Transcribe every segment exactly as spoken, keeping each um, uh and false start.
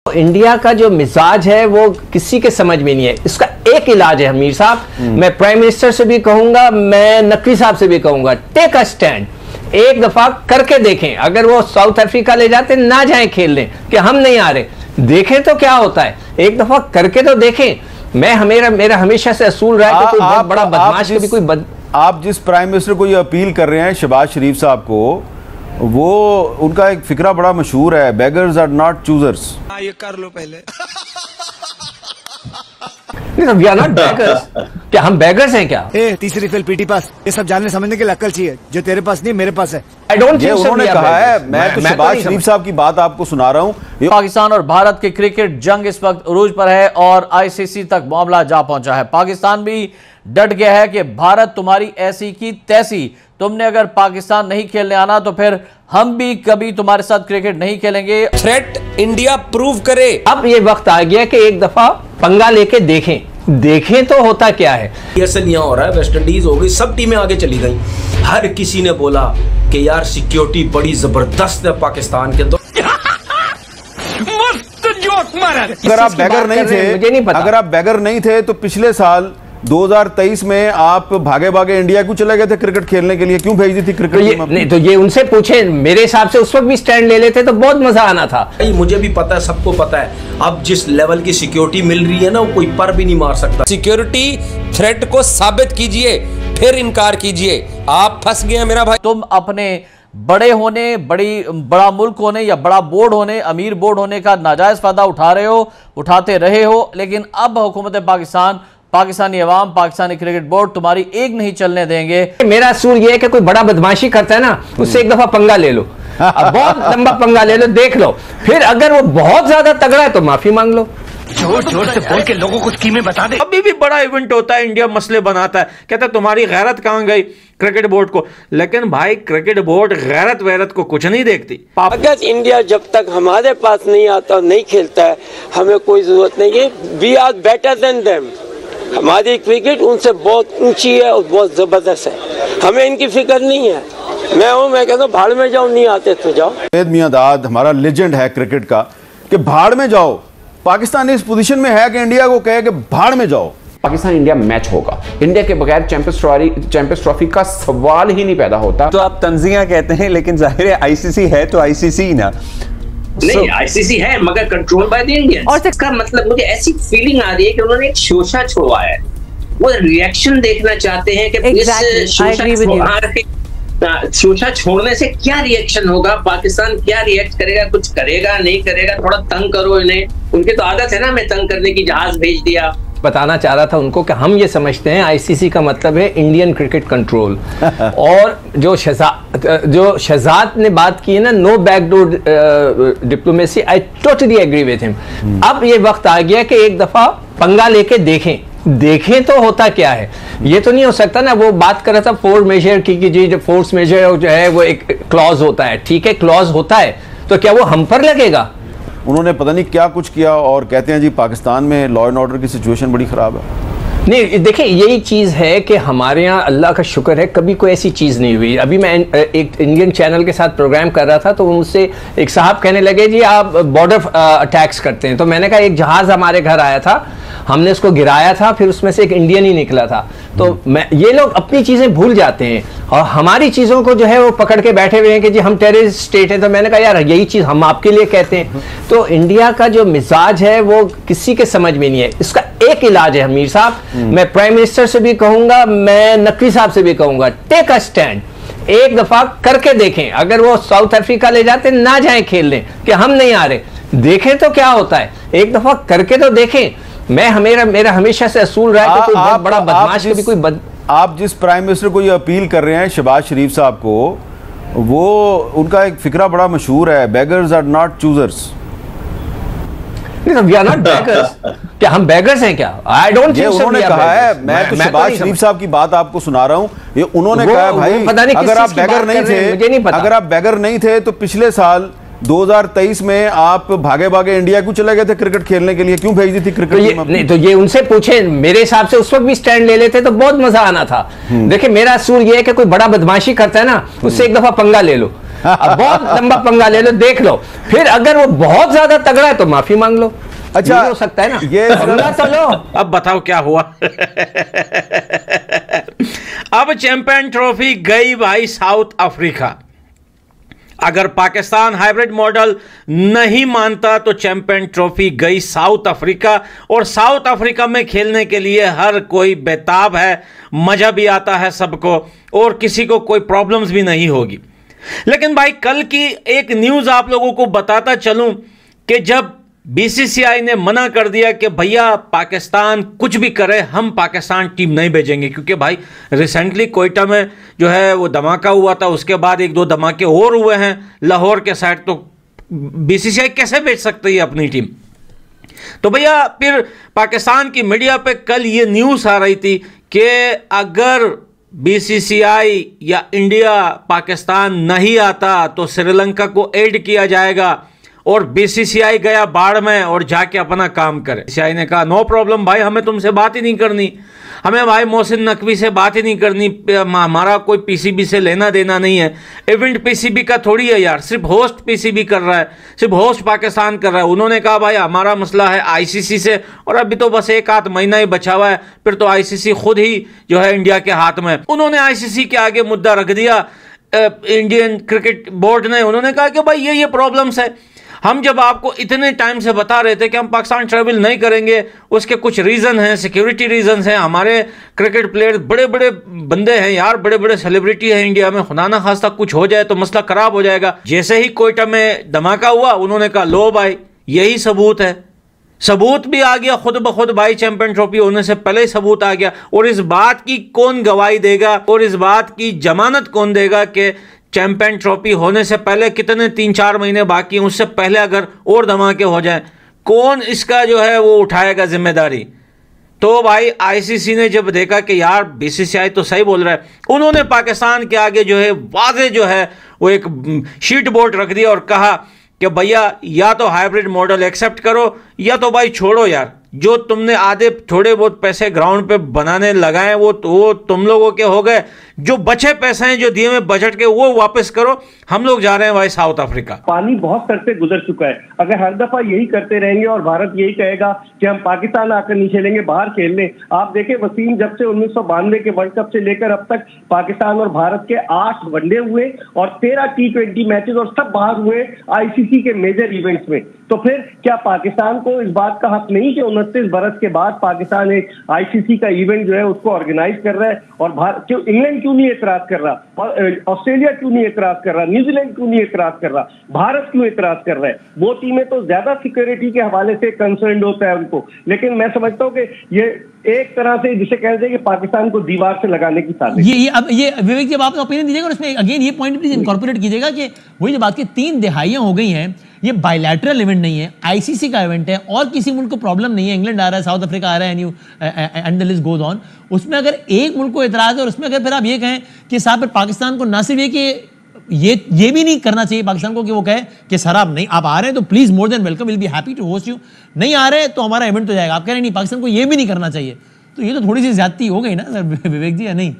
India का जो मिजाज है वो किसी के समझ में नहीं है। इसका एक इलाज है अमीर साहब, मैं प्राइम मिनिस्टर से भी कहूंगा, मैं नकवी साहब से भी कहूंगा, टेक अ स्टैंड, एक दफा करके देखें। अगर वो साउथ अफ्रीका ले जाते ना जाएं खेलने कि हम नहीं आ रहे, देखें तो क्या होता है, एक दफा करके तो देखें। मैं हमेरा मेरा हमेशा से असूल रहा है कि कोई बहुत बड़ा बदमाश कभी कोई बद... आप जिस प्राइम मिनिस्टर को ये अपील कर रहे हैं शहबाज शरीफ साहब को, वो उनका एक फिक्रा बड़ा मशहूर है, बेगर्स आर नॉट चूजर्स। हाँ, ये कर लो पहले। We are not beggars. क्या हम बेगर्स हैं क्या? ए, तीसरी फेल पीटी पास, ये सब जानने समझने की अक्ल चाहिए जो तेरे पास नहीं मेरे पास है। आई डोंट थिंक उन्होंने कहा है, मैं तो शहबाज शरीफ साहब की बात आपको सुना रहा हूँ। पाकिस्तान और भारत की क्रिकेट जंग इस वक्त उरूज पर है और आईसीसी तक मामला जा पहुंचा है। पाकिस्तान भी डट गया है कि भारत तुम्हारी ऐसी की तैसी, तुमने अगर पाकिस्तान नहीं खेलने आना तो फिर हम भी कभी तुम्हारे साथ क्रिकेट नहीं खेलेंगे। थ्रेट इंडिया प्रूव करे। अब ये वक्त आ गया कि एक दफा पंगा लेके देखें, देखें तो होता क्या है। ऐसा यहाँ हो रहा है, वेस्ट इंडीज हो गई, सब टीमें आगे चली गई। हर किसी ने बोला कि यार सिक्योरिटी बड़ी जबरदस्त है पाकिस्तान के। तो मस्त जोक मारा। अगर आप बैगर नहीं थे, मुझे नहीं पता। अगर आप बैगर नहीं थे तो पिछले साल दो हज़ार तेईस में आप भागे भागे इंडिया क्यों चले गए थे क्रिकेट खेलने के लिए? क्यों भेज दी थी क्रिकेट तो ये, नहीं तो ये उनसे पूछे, मेरे हिसाब से उस वक्त भी स्टैंड ले लेते तो बहुत मजा आना था। मुझे भी पता है, सबको पता है, अब जिस लेवल की सिक्योरिटी मिल रही है ना, वो कोई पर भी नहीं मार सकता। सिक्योरिटी थ्रेट को साबित कीजिए, फिर इनकार कीजिए। आप फंस गए मेरा भाई। तुम अपने बड़े होने, बड़ी बड़ा मुल्क होने या बड़ा बोर्ड होने, अमीर बोर्ड होने का नाजायज फायदा उठा रहे हो, उठाते रहे हो, लेकिन अब हुकूमत पाकिस्तान, पाकिस्तानी अवाम, पाकिस्तानी क्रिकेट बोर्ड तुम्हारी एक नहीं चलने देंगे। मेरा असूल ये है कि कोई बड़ा बदमाशी करता है ना, उससे एक दफा पंगा ले लो, अब बहुत लंबा पंगा ले लो, देख लो, फिर अगर वो बहुत ज्यादा तगड़ा है तो माफी मांग लो। जोर जोर से बोल के लोगों को स्कीमें बता दे। अभी भी बड़ा इवेंट होता है, इंडिया मसले बनाता है, कहता है तुम्हारी गैरत कहां गई क्रिकेट बोर्ड को। लेकिन भाई क्रिकेट बोर्ड गैरत वैरत को कुछ नहीं देखती। अगर इंडिया जब तक हमारे पास नहीं आता, नहीं खेलता है, हमें कोई जरूरत नहीं है। We are better than them. हमारी क्रिकेट उनसे बहुत ऊंची है और बहुत जबरदस्त है, हमें इनकी फिक्र नहीं है। मैं हूँ, मैं कहता हूँ भाड़ में जाओ, नहीं आते तो जाओ। वेद मियां दाद हमारा लेजेंड है क्रिकेट का कि भाड़ में जाओ। पाकिस्तान इस पोजीशन में है कि इंडिया को कहे कि भाड़ में जाओ। पाकिस्तान इंडिया मैच होगा, इंडिया के बगैर चैंपियंस ट्रॉफी चैंपियंस ट्रॉफी का सवाल ही नहीं पैदा होता। तो आप तंजिया कहते हैं, लेकिन जाहिर है आईसीसी है तो आईसीसी ना। नहीं, so, आईसीसी है मगर कंट्रोल बाय द इंडियंस। और इसका मतलब मुझे ऐसी फीलिंग आ रही है कि उन्होंने एक शोषा छोड़ा है, वो रिएक्शन देखना चाहते हैं कि exactly. इस शोषा शोषा छोड़ने से क्या रिएक्शन होगा, पाकिस्तान क्या रिएक्ट करेगा, कुछ करेगा नहीं करेगा, थोड़ा तंग करो इन्हें। उनकी तो आदत है ना, मैं तंग करने की, जहाज भेज दिया। बताना चाह रहा था उनको कि हम ये समझते हैं आईसीसी का मतलब है इंडियन क्रिकेट कंट्रोल। और जो शहजाद जो शहजाद ने बात की है ना, no backdoor diplomacy, I totally agree with him. अब ये वक्त आ गया कि एक दफा पंगा लेके देखें, देखें तो होता क्या है। ये तो नहीं हो सकता ना, वो बात कर रहा था फोर्स मेजर की कि जी जो फोर्स मेजर जो है वो एक क्लॉज होता है, ठीक है क्लॉज होता है, तो क्या वो हम पर लगेगा? उन्होंने पता नहीं क्या कुछ किया और कहते हैं जी पाकिस्तान में लॉ एंड ऑर्डर की सिचुएशन बड़ी ख़राब है। नहीं देखिए, यही चीज़ है कि हमारे यहाँ अल्लाह का शुक्र है कभी कोई ऐसी चीज़ नहीं हुई। अभी मैं एक इंडियन चैनल के साथ प्रोग्राम कर रहा था तो मुझसे एक साहब कहने लगे जी आप बॉर्डर अटैक्स करते हैं। तो मैंने कहा एक जहाज़ हमारे घर आया था, हमने उसको गिराया था, फिर उसमें से एक इंडियन ही निकला था। तो मैं ये लोग अपनी चीज़ें भूल जाते हैं और हमारी चीज़ों को जो है वो पकड़ के बैठे हुए हैं कि जी हम टेररिस्ट स्टेट है। तो मैंने कहा यार यही चीज़ हम आपके लिए कहते हैं। तो इंडिया का जो मिजाज है वो किसी के समझ में नहीं है। इसका एक इलाज है अमीर साहब, मैं प्राइम मिनिस्टर से भी कहूंगा, मैं नकवी साहब से भी कहूंगा, टेक अ स्टैंड, एक दफा करके देखें। अगर वो साउथ अफ्रीका ले जाते ना जाएं खेलने कि हम नहीं आ रहे, देखें तो क्या होता है, एक दफा करके तो देखें। मैं हमेरा मेरा हमेशा से असूल रहा है कि कोई बहुत बड़ा बदमाश कभी कोई बद... आप जिस प्राइम मिनिस्टर को ये अपील कर रहे हैं शहबाज शरीफ साहब को, वो उनका एक फिक्रा बड़ा मशहूर है, beggars are not choosers. We are not beggars. क्या हम बेगर्स हैं क्या? I don't think so. उन्होंने कहा है, मैं तो शहबाज शरीफ साहब की बात आपको सुना रहा हूँ, ये उन्होंने कहा भाई अगर आप बैगर नहीं थे, अगर आप बैगर नहीं थे तो पिछले साल दो हज़ार तेईस में आप भागे भागे इंडिया क्यों चले गए थे क्रिकेट खेलने के लिए? क्यों भेज दी थी क्रिकेट? तो ये, नहीं तो ये उनसे पूछे, मेरे हिसाब से उस वक्त भी स्टैंड ले लेते तो बहुत मजा आना था। देखिए मेरा असूल ये है कि कोई बड़ा बदमाशी करता है ना, उससे एक दफा पंगा ले लो, अब बहुत लंबा पंगा ले लो, देख लो, फिर अगर वो बहुत ज्यादा तगड़ा है तो माफी मांग लो। अच्छा हो सकता है ना, ये तो लो। अब बताओ क्या हुआ। अब चैंपियन ट्रॉफी गई भाई साउथ अफ्रीका। अगर पाकिस्तान हाइब्रिड मॉडल नहीं मानता तो चैंपियन ट्रॉफी गई साउथ अफ्रीका, और साउथ अफ्रीका में खेलने के लिए हर कोई बेताब है, मजा भी आता है सबको, और किसी को कोई प्रॉब्लम्स भी नहीं होगी। लेकिन भाई कल की एक न्यूज़ आप लोगों को बताता चलूं कि जब बीसीसीआई ने मना कर दिया कि भैया पाकिस्तान कुछ भी करे, हम पाकिस्तान टीम नहीं भेजेंगे, क्योंकि भाई रिसेंटली कोयटा में जो है वो धमाका हुआ था, उसके बाद एक दो धमाके और हुए हैं लाहौर के साइड, तो बीसीसीआई कैसे भेज सकती है अपनी टीम। तो भैया फिर पाकिस्तान की मीडिया पे कल ये न्यूज़ आ रही थी कि अगर बीसीसीआई या इंडिया पाकिस्तान नहीं आता तो श्रीलंका को ऐड किया जाएगा, और बीसीसीआई गया बाढ़ में और जाके अपना काम करे। बीसीसीआई ने कहा नो प्रॉब्लम भाई, हमें तुमसे बात ही नहीं करनी, हमें भाई मोहसिन नकवी से बात ही नहीं करनी, हमारा कोई पीसीबी से लेना देना नहीं है। इवेंट पीसीबी का थोड़ी है यार, सिर्फ होस्ट पीसीबी कर रहा है, सिर्फ होस्ट पाकिस्तान कर रहा है। उन्होंने कहा भाई हमारा मसला है आईसीसी से, और अभी तो बस एक आध महीना ही बचा हुआ है, फिर तो आईसीसी खुद ही जो है इंडिया के हाथ में। उन्होंने आईसीसी के आगे मुद्दा रख दिया इंडियन क्रिकेट बोर्ड ने। उन्होंने कहा कि भाई ये ये प्रॉब्लम्स है, हम जब आपको इतने टाइम से बता रहे थे कि हम पाकिस्तान ट्रैवल नहीं करेंगे, उसके कुछ रीज़न हैं, सिक्योरिटी रीजंस हैं, हमारे क्रिकेट प्लेयर बड़े बड़े बंदे हैं यार, बड़े बड़े सेलिब्रिटी हैं इंडिया में, खुदा ना खास्ता कुछ हो जाए तो मसला खराब हो जाएगा। जैसे ही कोयटा में धमाका हुआ उन्होंने कहा लो भाई यही सबूत है, सबूत भी आ गया खुद ब खुद भाई, चैंपियन ट्रॉफी होने से पहले ही सबूत आ गया। और इस बात की कौन गवाही देगा और इस बात की जमानत कौन देगा कि चैंपियन ट्रॉफी होने से पहले कितने तीन चार महीने बाकी हैं, उससे पहले अगर और धमाके हो जाएं, कौन इसका जो है वो उठाएगा जिम्मेदारी। तो भाई आईसीसी ने जब देखा कि यार बीसीसीआई तो सही बोल रहा है, उन्होंने पाकिस्तान के आगे जो है वाज़े जो है वो एक शीट बोर्ड रख दिया और कहा कि भैया या तो हाइब्रिड मॉडल एक्सेप्ट करो या तो भाई छोड़ो यार, जो तुमने आधे थोड़े बहुत पैसे ग्राउंड पे बनाने लगाए वो तो वो तुम लोगों के हो गए, जो बचे पैसे हैं जो दिए हुए बजट के वो वापस करो, हम लोग जा रहे हैं भाई साउथ अफ्रीका। पानी बहुत सर से गुजर चुका है, अगर हर दफा यही करते रहेंगे और भारत यही कहेगा कि हम पाकिस्तान आकर नहीं खेलेंगे बाहर खेलने। आप देखें वसीम, जब से उन्नीस सौ बानवे के वर्ल्ड कप से लेकर अब तक पाकिस्तान और भारत के आठ वनडे हुए और तेरह टी ट्वेंटी मैचेस और सब बाहर हुए आईसीसी के मेजर इवेंट्स में। तो फिर क्या पाकिस्तान को इस बात का हक नहीं कि उनतीस बरस के बाद पाकिस्तान एक आईसीसी का इवेंट जो है उसको ऑर्गेनाइज कर रहा है, और भारत क्यों इंग्लैंड क्यों नहीं एतराज कर रहा, ऑस्ट्रेलिया क्यों नहीं एतराज कर रहा, न्यूजीलैंड क्यों नहीं एतराज कर रहा, भारत क्यों एतराज कर रहा है। वो टीमें तो ज्यादा सिक्योरिटी के हवाले से कंसर्न होता है उनको, लेकिन मैं समझता हूँ कि ये एक तरह से जिसे कहते हैं कि पाकिस्तान को दीवार से लगाने की साजिश। ये, ये अब ये विवेक जी अब आप ओपिनियन दीजिएगा और इसमें अगेन ये पॉइंट प्लीज इनकॉर्पोरेट कीजिएगा कि वही जो बात की तीन दिहाइयां हो गई हैं, ये बायलैटरल इवेंट नहीं है, आईसीसी का इवेंट है और किसी मुल्क को प्रॉब्लम नहीं है, इंग्लैंड आ रहा है, साउथ अफ्रीका आ रहा है, and you and the list goes on. उसमें अगर एक मुल्क को एतराज है और उसमें अगर फिर आप ये कहें कि साहब फिर पाकिस्तान को ना सिर्फ ये कि ये ये भी नहीं करना चाहिए पाकिस्तान को कि वो कहे कि सर आप नहीं आप आ रहे हैं तो please more than welcome, will be happy to host you, नहीं आ रहे तो हमारा इवेंट हो जाएगा, आप कह रहे नहीं पाकिस्तान को ये भी नहीं करना चाहिए, तो ये तो थोड़ी सी ज्यादती हो गई ना सर विवेक जी, या नहीं?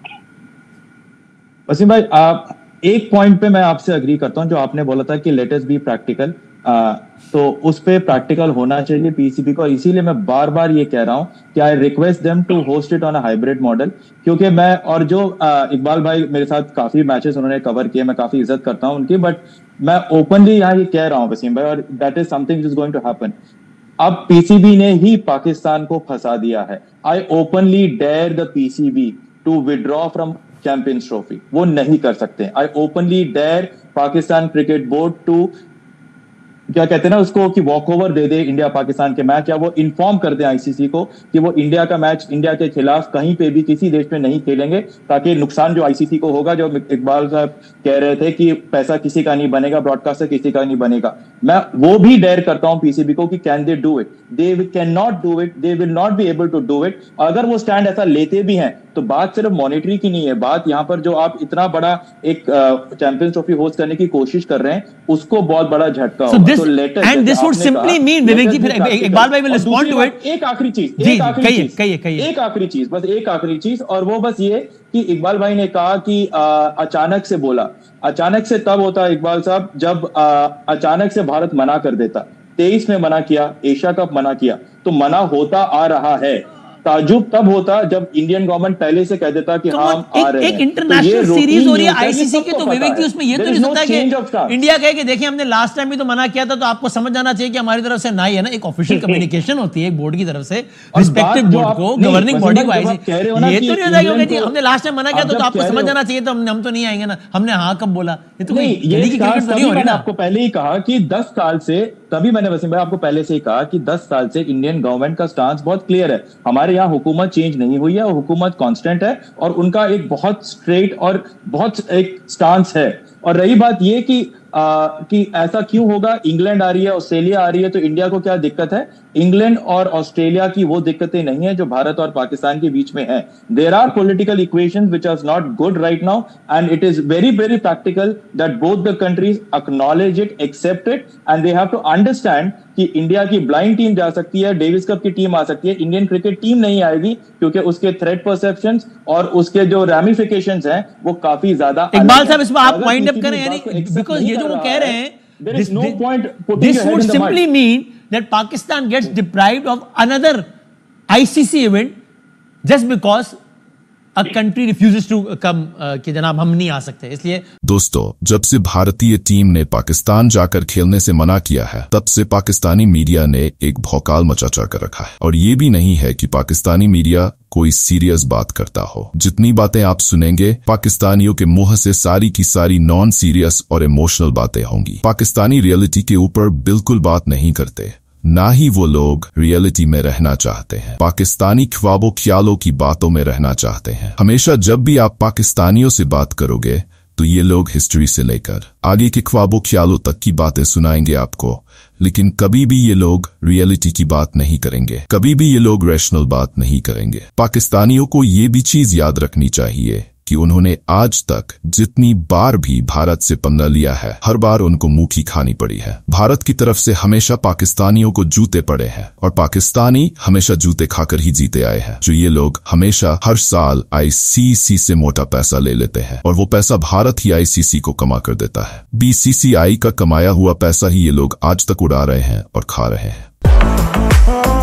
वसीम भाई आप एक पॉइंट पे मैं आपसे अग्री करता हूं, जो आपने बोला था कि लेट अस बी प्रैक्टिकल, तो उस पे प्रैक्टिकल होना चाहिए पीसीबी को, इसीलिए मैं बार बार ये कह रहा हूं कि I request them to host it on a hybrid model, क्योंकि मैं और जो इकबाल भाई मेरे साथ काफी मैचेस उन्होंने कवर किए, मैं काफी इज्जत करता हूं उनकी, बट मैं ओपनली यहाँ ये कह रहा हूं वसीम भाई, और that is something is going to happen. अब पीसीबी ने ही पाकिस्तान को फंसा दिया है। I openly dare the PCB to withdraw from Champions Trophy, वो नहीं कर सकते। I openly dare Pakistan Cricket Board to क्या कहते हैं ना उसको कि वॉक ओवर दे दे इंडिया पाकिस्तान के मैच, या वो इन्फॉर्म कर दे आईसीसी को कि वो इंडिया का मैच इंडिया के खिलाफ कहीं पे भी किसी देश में नहीं खेलेंगे, ताकि नुकसान जो आईसीसी को होगा, जो इकबाल साहब कह रहे थे कि पैसा किसी का नहीं बनेगा, ब्रॉडकास्टर किसी का नहीं बनेगा, मैं वो भी डेयर करता हूं पीसीबी को कि can they do it, they can not do it, they will not be able to do it. अगर वो स्टैंड ऐसा लेते भी हैं तो बात सिर्फ मॉनिटरी की नहीं है, बात यहाँ पर जो आप इतना बड़ा एक चैंपियंस ट्रॉफी होस्ट करने की कोशिश कर रहे हैं उसको बहुत बड़ा झटका होगा। this and this would simply mean विवेक जी, फिर इकबाल भाई will respond to it. एक आखिरी चीज, एक आखिरी चीज, कहिए कहिए एक आखिरी चीज, बस एक आखिरी चीज, और वो बस ये कि इकबाल भाई ने कहा कि आ, अचानक से बोला, अचानक से तब होता है इकबाल साहब जब आ, अचानक से भारत मना कर देता। तेईस में मना किया, एशिया कप मना किया, तो मना होता आ रहा है। ताजुब तब होता जब इंडियन गवर्नमेंट पहले से कह देता कि तो हम आ रहे हैं। एक इंटरनेशनल सीरीज हो रही है आईसीसी की, तो विवेक जी उसमें ये तो नहीं सकता कि इंडिया कहे कि देखिए हमने लास्ट टाइम भी तो मना किया था, तो आपको समझ जाना चाहिए कि हमारी तरफ से ना ही है ना, एक ऑफिशियल कम्युनिकेशन होती है एक बोर्ड की तरफ से, रिस्पेक्टिव बोर्ड को, गवर्निंग बॉडी को। ये तो नहीं हो जाएगा कि हमने लास्ट टाइम मना किया तो आपको समझ जाना चाहिए, तो हम तो नहीं आएंगे ना, हमने हाँ कब बोला। ये तो मैंने आपको पहले ही कहा कि दस साल से, तभी मैंने वसीम भाई आपको पहले से ही कहा कि दस साल से इंडियन गवर्नमेंट का स्टांस बहुत क्लियर है। हमारे यहाँ हुकूमत चेंज नहीं हुई है और हुकूमत कांस्टेंट है, और उनका एक बहुत स्ट्रेट और बहुत एक स्टांस है। और रही बात ये कि आ, कि ऐसा क्यों होगा, इंग्लैंड आ रही है, ऑस्ट्रेलिया आ रही है, तो इंडिया को क्या दिक्कत है? इंग्लैंड और ऑस्ट्रेलिया की वो दिक्कतें नहीं है जो भारत और पाकिस्तान के बीच में है। There are political equations which are not good right now, and it is very very practical that both the countries acknowledge it, except it, and they have to understand कि इंडिया की ब्लाइंड टीम जा सकती है, Davis Cup की टीम आ सकती है, इंडियन क्रिकेट टीम नहीं आएगी, क्योंकि उसके थ्रेट परसेप्शंस और उसके जो रैमिफिकेशंस हैं वो काफी ज्यादा। इकबाल साहब इसमें आप पॉइंट अप करें, यानी बिकॉज़ ये जो वो कह रहे हैं, there is no point putting this your head would in the simply mud. mean that Pakistan gets deprived of another I C C event just because a country refuses to come कि जनाब हम नहीं आ सकते। इसलिए दोस्तों, जब से भारतीय टीम ने पाकिस्तान जाकर खेलने से मना किया है, तब से पाकिस्तानी मीडिया ने एक भौकाल मचा कर रखा है। और ये भी नहीं है कि पाकिस्तानी मीडिया कोई सीरियस बात करता हो। जितनी बातें आप सुनेंगे पाकिस्तानियों के मुंह से सारी की सारी नॉन सीरियस और इमोशनल बातें होंगी। पाकिस्तानी रियलिटी के ऊपर बिल्कुल बात नहीं करते, ना ही वो लोग रियलिटी में रहना चाहते हैं। पाकिस्तानी ख्वाबों ख्यालों की बातों में रहना चाहते हैं। हमेशा जब भी आप पाकिस्तानियों से बात करोगे तो ये लोग हिस्ट्री से लेकर आगे के ख्वाबों ख्यालों तक की बातें सुनाएंगे आपको, लेकिन कभी भी ये लोग रियलिटी की बात नहीं करेंगे, कभी भी ये लोग रैशनल बात नहीं करेंगे। पाकिस्तानियों को ये भी चीज याद रखनी चाहिए कि उन्होंने आज तक जितनी बार भी भारत से पंगा लिया है, हर बार उनको मुंह की खानी पड़ी है। भारत की तरफ से हमेशा पाकिस्तानियों को जूते पड़े हैं, और पाकिस्तानी हमेशा जूते खाकर ही जीते आए हैं। जो ये लोग हमेशा हर साल आईसीसी से मोटा पैसा ले लेते हैं, और वो पैसा भारत ही आईसीसी को कमा कर देता है। बीसीसीआई का कमाया हुआ पैसा ही ये लोग आज तक उड़ा रहे हैं और खा रहे हैं।